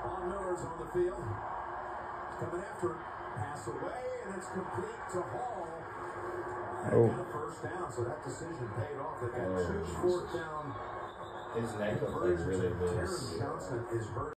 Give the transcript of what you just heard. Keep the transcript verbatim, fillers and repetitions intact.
Von Miller's on the field. Coming after it. Pass away, and it's complete to Hall. Oh. Got a first down, so that decision paid off. They got oh, two fourth down. His neck looks like really loose. Johnson is hurt.